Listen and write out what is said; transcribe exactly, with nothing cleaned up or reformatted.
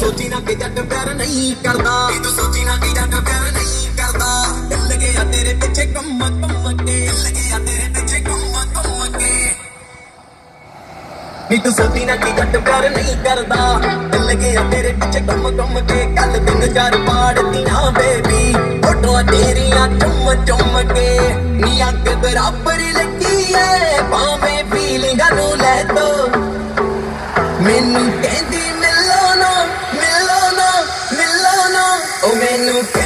सोची ना कि जट प्यार नहीं करदा, तू सोची ना कि जट प्यार नहीं करदा। दिल गया तेरे पीछे कम कम के, दिल गया तेरे पीछे कम कम के। नी तू सोची ना कि जट प्यार नहीं करदा, दिल गया तेरे पीछे कम कम के। कल दिन चार पाड़तियां बेबी फोटो तेरियां चुम चुम के। नी अग बराबर लगी है भावें फीलिंगां नू लै दो, मैनू कहंदी मिलो ना मिलो ना मिलो ना, ओ मैनू